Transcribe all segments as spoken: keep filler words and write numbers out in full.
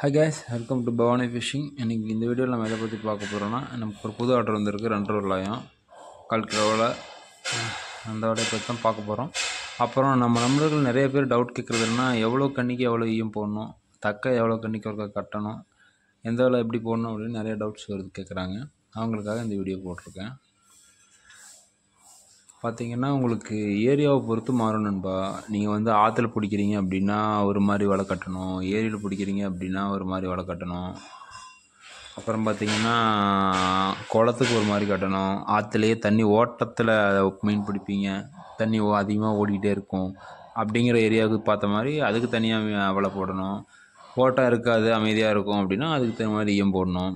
Hi guys, welcome to Bhavani Fishing. இன்னைக்கு இந்த வீடியோவில் நம்ம எதை பற்றி பார்க்க போகிறோம்னா, நமக்கு ஒரு புது ஆர்டர் வந்திருக்கு. ரெண்டு ரூபாயும் கால் கிலோவில் அந்த வலையை பற்றி தான் பார்க்க போகிறோம். அப்புறம் நம்ம நண்பர்கள் நிறைய பேர் டவுட் கேட்குறதுன்னா, எவ்வளோ கண்ணிக்கு எவ்வளோ ஈயம் போடணும், தக்கை எவ்வளோ கண்ணிக்கு ஒருக்கா கட்டணும், எந்த வலை எப்படி போடணும் அப்படின்னு நிறைய டவுட்ஸ் வருது கேட்குறாங்க. அவங்களுக்காக இந்த வீடியோ போட்டிருக்கேன். பார்த்திங்கன்னா உங்களுக்கு ஏரியாவை பொறுத்து மாறும் நண்பா. நீங்கள் வந்து ஆற்றுல பிடிக்கிறீங்க அப்படின்னா ஒரு மாதிரி வலை கட்டணும், ஏரியில் பிடிக்கிறீங்க அப்படின்னா ஒரு மாதிரி வலை கட்டணும். அப்புறம் பார்த்திங்கன்னா குளத்துக்கு ஒரு மாதிரி கட்டணும். ஆற்றுலேயே தண்ணி ஓட்டத்தில் மீன் பிடிப்பீங்க, தண்ணி அதிகமாக ஓடிக்கிட்டே இருக்கும் அப்படிங்கிற ஏரியாவுக்கு பார்த்த மாதிரி அதுக்கு தனியாக வலை போடணும். ஓட்டம் இருக்காது, அமைதியாக இருக்கும் அப்படின்னா அதுக்கு தகுந்த மாதிரி ஈயம் போடணும்.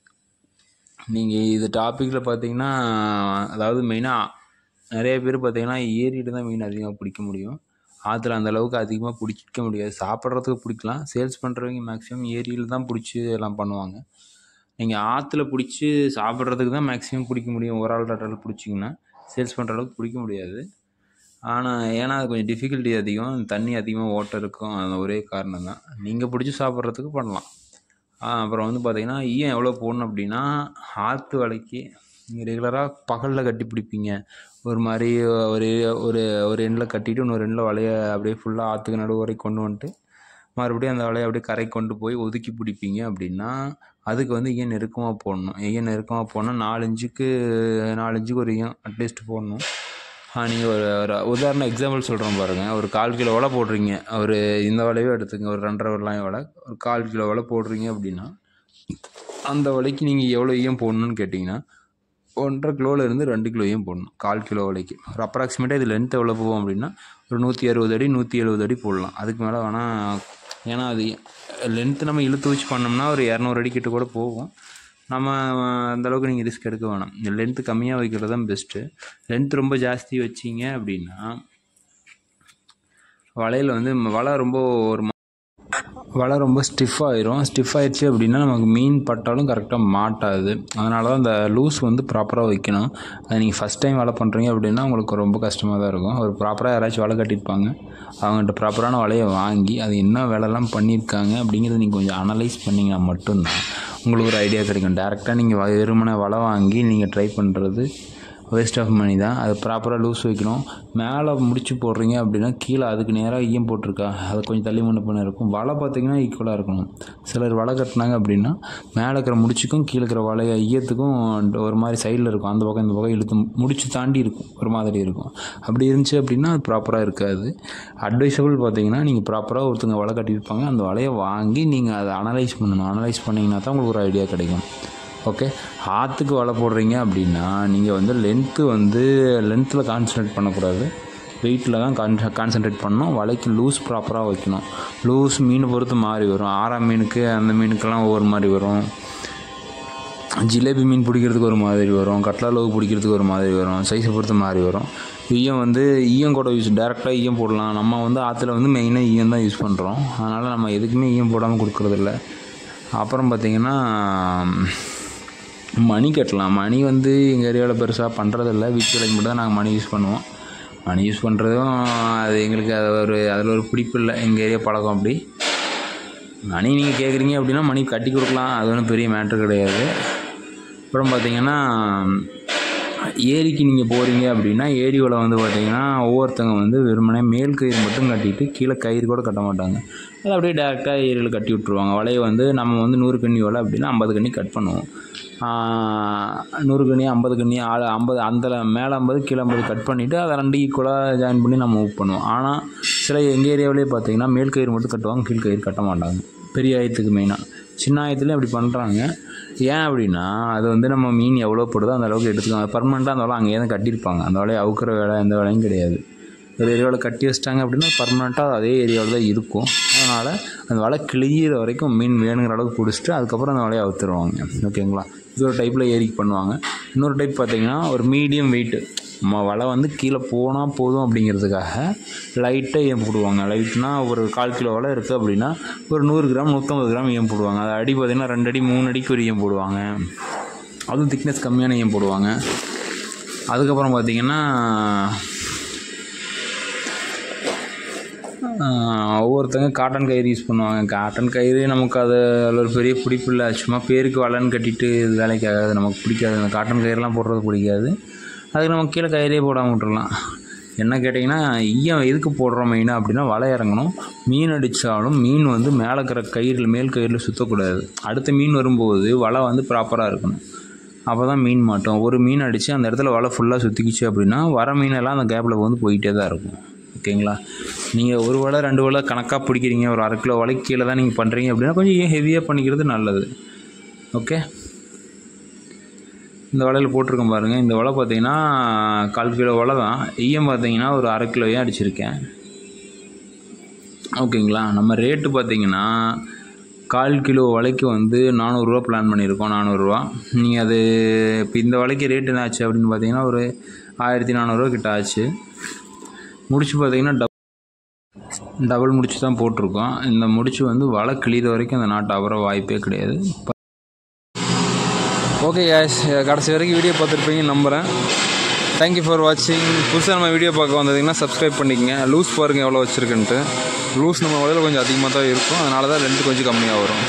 நீங்கள் இது டாப்பிக்கில் பார்த்திங்கன்னா, அதாவது மெயினாக நிறைய பேர் பார்த்திங்கன்னா ஏரியில் தான் மீன் அதிகமாக பிடிக்க முடியும். ஆற்றுல அந்தளவுக்கு அதிகமாக பிடிக்க முடியாது. சாப்பிட்றதுக்கு பிடிக்கலாம், சேல்ஸ் பண்ணுறவங்க மேக்ஸிமம் ஏரியில் தான் பிடிச்சி எல்லாம் பண்ணுவாங்க. நீங்கள் ஆற்றுல பிடிச்சி சாப்பிட்றதுக்கு தான் மேக்ஸிமம் பிடிக்க முடியும். ஒரு ஆள் ரெண்டு ஆள் பிடிச்சிங்கன்னா சேல்ஸ் பண்ணுற அளவுக்கு பிடிக்க முடியாது. ஆனால் ஏன்னா அது கொஞ்சம் டிஃபிகல்ட்டி அதிகம், தண்ணி அதிகமாக ஓட்டம் இருக்கும். அந்த ஒரே காரணம் தான். நீங்கள் பிடிச்சி சாப்பிட்றதுக்கு பண்ணலாம். அப்புறம் வந்து பார்த்திங்கன்னா ஈயம் எவ்வளோ போடணும் அப்படின்னா, ஆற்று வலைக்கு நீங்கள் ரெகுலராக பகலில் கட்டி பிடிப்பீங்க. ஒரு மாதிரி ஒரு ஒரு ஒரு எண்ணில் கட்டிட்டு இன்னொரு எண்ணில் வலையை அப்படியே ஃபுல்லாக ஆற்றுக்கு நடுவு வரை கொண்டு வந்துட்டு மறுபடியும் அந்த வலையை அப்படியே கரை கொண்டு போய் ஒதுக்கி பிடிப்பீங்க அப்படின்னா அதுக்கு வந்து ஈயம் நெருக்கமாக போடணும். ஈயம் நெருக்கமாக போடணும். நாலு இன்ச்சுக்கு நாலு இன்ச்சுக்கு ஒரு ஈயம் அட்லீஸ்ட் போடணும். நீங்கள் ஒரு ஒரு உதாரணம் எக்ஸாம்பிள் சொல்கிறோம் பாருங்கள். ஒரு கால் கிலோ வலை போடுறீங்க, ஒரு இந்த வலையவே எடுத்துங்க, ஒரு ரெண்டரை வரலாம் வலை, ஒரு கால் கிலோ வலை போடுறீங்க அப்படின்னா அந்த வலைக்கு நீங்கள் எவ்வளோ ஈயம் போடணுன்னு கேட்டிங்கன்னா ஒன்றரை கிலோவிலேருந்து ரெண்டு கிலோ ஈயம் போடணும். கால் கிலோ வலைக்கு ஒரு அப்ராக்சிமேட்டாக இது லென்த் எவ்வளோ போவோம் அப்படின்னா ஒரு நூற்றி அறுபது அடி நூற்றி எழுபது அடி போடலாம். அதுக்கு மேலே வேணால், ஏன்னா அது லென்த்து நம்ம இழுத்து வச்சு பண்ணோம்னா ஒரு இரநூறு அடி கிட்ட கூட போகும். நம்ம அந்தளவுக்கு நீங்கள் ரிஸ்க் எடுக்க வேணாம். லென்த்து கம்மியாக வைக்கிறது தான் பெஸ்ட்டு. லென்த் ரொம்ப ஜாஸ்தி வச்சிங்க அப்படின்னா வலையில் வந்து வலை ரொம்ப ஒரு வலை ரொம்ப ஸ்டிஃப் ஆயிரும். ஸ்டிஃப் ஆயிடுச்சு அப்படின்னா நமக்கு மீன் பட்டாலும் கரெக்டாக மாட்டாது. அதனால தான் அந்த லூஸ் வந்து ப்ராப்பராக வைக்கணும். அது நீங்கள் ஃபஸ்ட் டைம் வலை பண்ணுறீங்க அப்படின்னா உங்களுக்கு ரொம்ப கஷ்டமாக தான் இருக்கும். ஒரு ப்ராப்பராக யாராச்சும் வலை கட்டியிருப்பாங்க, அவங்கள்ட்ட ப்ராப்பரான வலையை வாங்கி அது என்ன வேலைலாம் பண்ணியிருக்காங்க அப்படிங்கிறத நீங்கள் கொஞ்சம் அனலைஸ் பண்ணிங்கன்னா மட்டும்தான் உங்களுக்கு ஒரு ஐடியா கிடைக்கும். டேரெக்டாக நீங்கள் வெறுமனை வலை வாங்கி நீங்கள் ட்ரை பண்ணுறது வேஸ்ட் ஆஃப் மணி தான். அது ப்ராப்பராக லூஸ் வைக்கணும். மேலே முடிச்சு போடுறீங்க அப்படின்னா கீழே அதுக்கு நேராக ஈயம் போட்டிருக்கா அதை கொஞ்சம் தள்ளி முன்ன பண்ண இருக்கும். வலை பார்த்திங்கன்னா ஈக்குவலாக இருக்கணும். சிலர் வலை கட்டினாங்க அப்படின்னா மேலே இருக்கிற முடிச்சுக்கும் கீழே இருக்கிற வலை ஈயத்துக்கும் ஒரு மாதிரி சைடில் இருக்கும், அந்த பக்கம் இந்த பக்கம் இழுத்து முடிச்சு தாண்டி இருக்கும், ஒரு மாதிரி இருக்கும். அப்படி இருந்துச்சு அப்படின்னா அது ப்ராப்பராக இருக்காது. அட்வைசபிள் பார்த்திங்கன்னா நீங்கள் ப்ராப்பராக ஒருத்தங்க வலை கட்டியிருப்பாங்க, அந்த வலையை வாங்கி நீங்கள் அதை அனலைஸ் பண்ணணும். அனலைஸ் பண்ணிங்கன்னா தான் உங்களுக்கு ஒரு ஐடியா கிடைக்கும். ஓகே, ஆற்றுக்கு வலை போடுறீங்க அப்படின்னா நீங்கள் வந்து லென்த்து வந்து லென்த்தில் கான்சன்ட்ரேட் பண்ணக்கூடாது, வெயிட்டில் தான் கான் கான்சன்ட்ரேட் பண்ணணும். வலைக்கு லூஸ் ப்ராப்பராக வைக்கணும். லூஸ் மீனை பொறுத்து மாறி வரும். ஆறாம் மீனுக்கு அந்த மீனுக்கெல்லாம் ஒவ்வொரு மாதிரி வரும். ஜிலேபி மீன் பிடிக்கிறதுக்கு ஒரு மாதிரி வரும், கட்லா லோவு பிடிக்கிறதுக்கு ஒரு மாதிரி வரும். சைஸை பொறுத்து மாறி வரும். ஈயம் வந்து ஈயம் கூட யூஸ் டேரெக்டாக ஈயம் போடலாம். நம்ம வந்து ஆற்றுல வந்து மெயினாக ஈயம் தான் யூஸ் பண்ணுறோம். அதனால் நம்ம எதுக்குமே ஈயம் போடாமல் கொடுக்குறதில்ல. அப்புறம் பார்த்திங்கன்னா மணி கட்டலாம். மணி வந்து எங்கள் ஏரியாவில் பெருசாக பண்ணுறதில்ல. வீட்டு வேலைக்கு மட்டும் தான் நாங்கள் மணி யூஸ் பண்ணுவோம். மணி யூஸ் பண்ணுறதும் அது எங்களுக்கு அது ஒரு அதில் ஒரு பிடிப்பு இல்லை. எங்கள் ஏரியா பழக்கம் அப்படி. மணி நீங்கள் கேட்குறீங்க அப்படின்னா மணி கட்டி கொடுக்கலாம், அது ஒன்றும் பெரிய மேட்ரு கிடையாது. அப்புறம் பார்த்திங்கன்னா ஏரிக்கு நீங்கள் போகிறீங்க அப்படின்னா ஏரி வலை வந்து பார்த்திங்கன்னா ஒவ்வொருத்தவங்க வந்து வெறுமனே மேல் கயிறு மட்டும் கட்டிட்டு கீழே கயிறு கூட கட்ட மாட்டாங்க. அது அப்படியே டேரெக்டாக ஏரியில் கட்டி விட்ருவாங்க. வலையை வந்து நம்ம வந்து நூறு கண்ணி வலை அப்படின்னா ஐம்பது கண்ணி கட் பண்ணுவோம். நூறு கண்ணி ஐம்பது கண்ணி ஆள் ஐம்பது அந்த மேலே ஐம்பது கீழே ஐம்பது கட் பண்ணிவிட்டு அதை ரெண்டு ஈக்குவலாக ஜாயின் பண்ணி நம்ம மூவ் பண்ணுவோம். ஆனால் சில எங்கள் ஏரியாவிலே பார்த்திங்கன்னா மேல் கயிறு மட்டும் கட்டுவாங்க, கீழ் கயிறு கட்ட மாட்டாங்க. பெரிய ஆயத்துக்கு மெயினாக. சின்ன ஆயத்துலேயும் அப்படி பண்ணுறாங்க. ஏன் அப்படின்னா அது வந்து நம்ம மீன் எவ்வளோ போடுதோ அந்த அளவுக்கு எடுத்துக்காங்க. பர்மனெண்ட்டாக அந்த வலை அங்கேயே தான் கட்டியிருப்பாங்க. அந்த வலையை அவுக்கிற வேலை எந்த வேலையும் கிடையாது. ஒரு ஏரியாவில் கட்டி வச்சிட்டாங்க அப்படின்னா பர்மனெண்ட்டாக அதே ஏரியாவில் தான் இருக்கும். அதனால் அந்த வலை கிளியிற வரைக்கும் மீன் வேணுங்கிற அளவுக்கு பிடிச்சிட்டு அதுக்கப்புறம் அந்த வலையை அவுத்துருவாங்க. ஓகேங்களா? இது ஒரு டைப்பில் ஏரிக்கு பண்ணுவாங்க. இன்னொரு டைப் பார்த்திங்கன்னா ஒரு மீடியம் வெயிட்டு நம்ம வலை வந்து கீழே போனால் போதும் அப்படிங்கிறதுக்காக லைட்டாக ஈயம் போடுவாங்க. லைட்னால் ஒரு கால் கிலோ வலை இருக்குது அப்படின்னா ஒரு நூறு கிராம் நூற்றம்பது கிராம் ஈயம் போடுவாங்க. அது அடி பார்த்திங்கன்னா ரெண்டு அடி மூணு அடிக்கு ஒரு ஈயம் போடுவாங்க. அதுவும் திக்னஸ் கம்மியான ஈயம் போடுவாங்க. அதுக்கப்புறம் பார்த்திங்கன்னா ஒவ்வொருத்தங்க காட்டன் கயிறு யூஸ் பண்ணுவாங்க. காட்டன் கயிறு நமக்கு அது அதில் ஒரு பெரிய பிடிப்பு இல்லை. சும்மா பேருக்கு வலைன்னு கட்டிட்டு இது வேலைக்கு ஆகாது, நமக்கு பிடிக்காது. அந்த காட்டன் கயிறுலாம் போடுறது பிடிக்காது. அதுக்கு நம்ம கீழே கயிறே போடாமல் விட்டுறலாம். என்ன கேட்டிங்கன்னா, ஈயம் எதுக்கு போடுறோம் மெயினாக அப்படின்னா, வலை இறங்கணும். மீன் அடித்தாலும் மீன் வந்து மேலே இருக்கிற கயிறில் மேல் கயிறில் சுற்றக்கூடாது. அடுத்த மீன் வரும்போது வலை வந்து ப்ராப்பராக இருக்கணும். அப்போ தான் மீன் மாட்டோம். ஒரு மீன் அடித்து அந்த இடத்துல வலை ஃபுல்லாக சுற்றிக்கிச்சு அப்படின்னா வர மீனெல்லாம் அந்த கேப்பில் வந்து போயிட்டே தான் இருக்கும். ஓகேங்களா? நீங்கள் ஒரு வலை ரெண்டு வலை கணக்காக பிடிக்கிறீங்க, ஒரு அரை கிலோ வலைக்கு கீழே தான் நீங்கள் பண்ணுறீங்க அப்படின்னா கொஞ்சம் ஏன் ஹெவியாக பண்ணிக்கிறது நல்லது. ஓகே, இந்த வலையில் போட்டிருக்கேன் பாருங்கள். இந்த வலை பார்த்தீங்கன்னா கால் கிலோ வலை தான். ஈயம் பார்த்தீங்கன்னா ஒரு அரை கிலோவே அடிச்சிருக்கேன். ஓகேங்களா? நம்ம ரேட்டு பார்த்தீங்கன்னா கால் கிலோ வலைக்கு வந்து நானூறுரூவா பிளான் பண்ணியிருக்கோம். நானூறுரூவா நீங்கள் அது இப்போ இந்த வலைக்கு ரேட்டு என்ன ஆச்சு அப்படின்னு பார்த்தீங்கன்னா ஒரு ஆயிரத்தி நானூறுரூவா கிட்ட ஆச்சு. முடிச்சு பார்த்தீங்கன்னா டப் டபுள் முடிச்சு தான் போட்டிருக்கோம். இந்த முடிச்சு வந்து வலை கிளியிற வரைக்கும் அந்த நாட்டு அவர வாய்ப்பே கிடையாது. ஓகே கேஷ், கடைசி வரைக்கும் வீடியோ பார்த்துருப்பீங்கன்னு நம்புகிறேன். தேங்க்யூ ஃபார் வாட்சிங். புதுசாக நம்ம வீடியோ பார்க்க வந்ததுங்கன்னா சப்ஸ்கிரைப் பண்ணிக்கங்க. லூஸ் பாருங்கள் எவ்வளோ வச்சுருக்குன்ட்டு. லூஸ் நம்ம வலையில் கொஞ்சம் அதிகமாக தான் இருக்கும், அதனால தான் ரெண்டு கொஞ்சம் கம்மியாக வரும்.